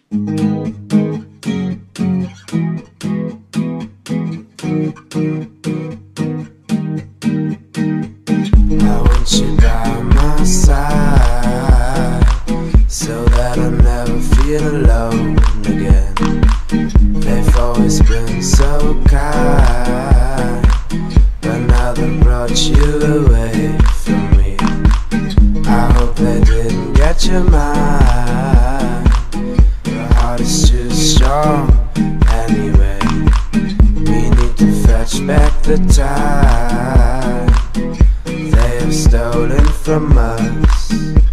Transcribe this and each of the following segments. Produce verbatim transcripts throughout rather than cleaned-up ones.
want you by my side, so that I never feel alone again. They've always been so kind, but now they brought you away from me. I hope they didn't get your mind. Your heart is too strong anyway. We need to fetch back the time they have stolen from us.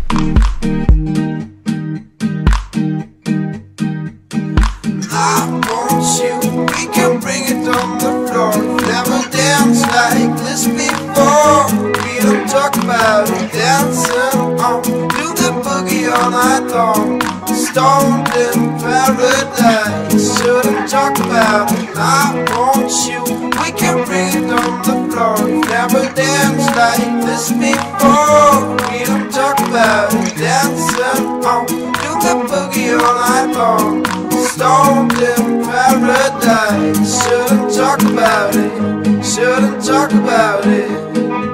I want you, we can bring it on the floor. Never danced like this before. We don't talk about it, dancing on, do the boogie all night long. Stoned in paradise, shouldn't talk about it. I want you, we can bring it on the floor. Never danced like this before. We don't talk about it, dancing on, do the boogie all night long. Stoned in paradise, shouldn't talk about it, shouldn't talk about it.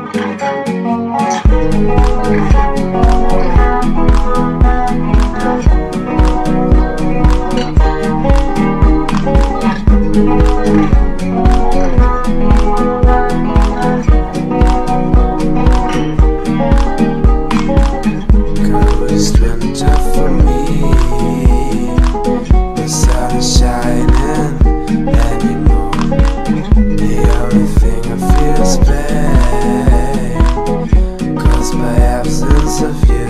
Coolest winter for me, the sun is shining anymore. The only thing I feel is pain, caused by absence of you.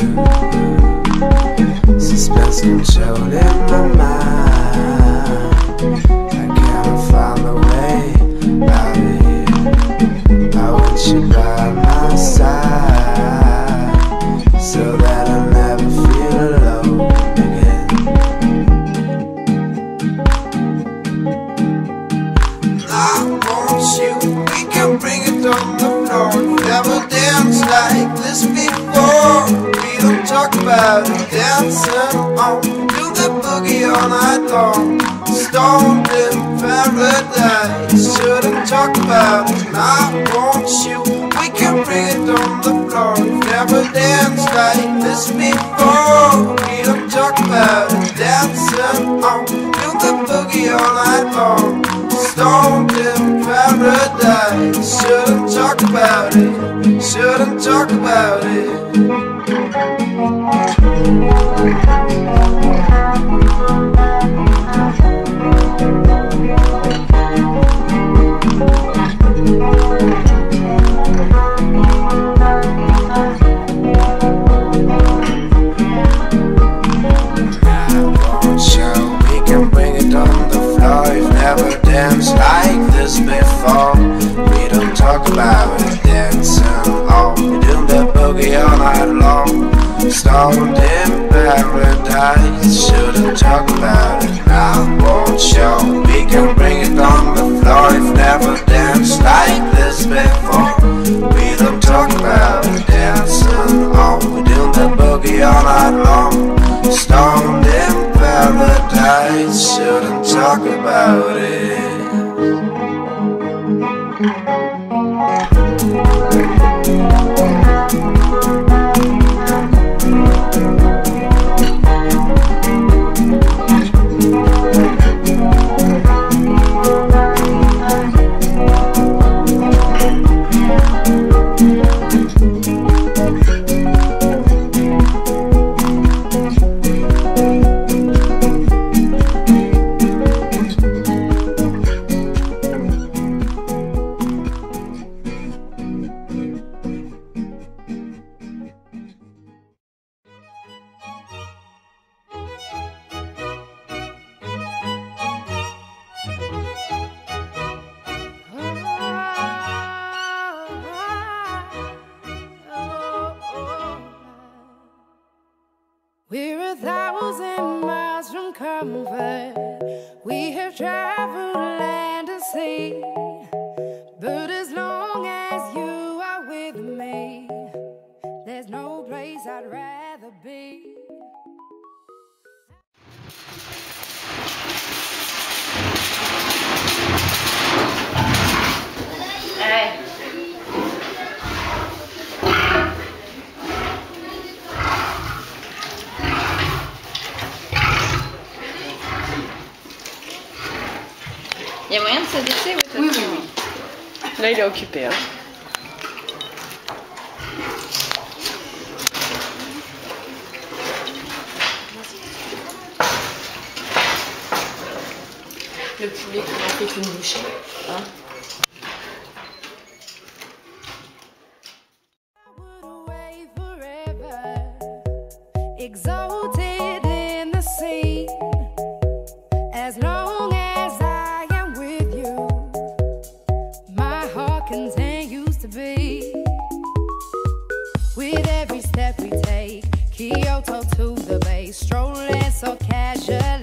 Suspense controlling my mind. I cannot find a way out of here. I want you by my side, so that I never feel alone again. I want you, we can bring it on the floor. Never danced like this before. We don't talk about it, dancing on, do the boogie all night long. Stoned in paradise, shouldn't talk about it. I want you, we can bring it on the floor. Never danced like this before. We don't talk about it, dancing on, do the boogie all night long. Stoned in paradise, shouldn't talk about it, shouldn't talk about it. Dance like this before. We don't talk about it, dancing all, we do the boogie all night long. Stoned in paradise, shouldn't talk about it. I won't show, we can bring it on the floor. If never danced like this before. We don't talk about it, dancing all, we do the boogie all night long. Stoned in paradise, shouldn't talk about it. We're a thousand miles from comfort. We have traveled land and sea, but as long as you are with me, there's no place I'd rather be. Il y a moyen de s'adapter? Oui, oui, oui. Là, il est occupé. Hein. Le poulet qui n'a fait qu'une bouchée. Hein. Exalted in the sea, as long as I am with you, my heart continues to beat. With every step we take, Kyoto to the bay, strolling so casually.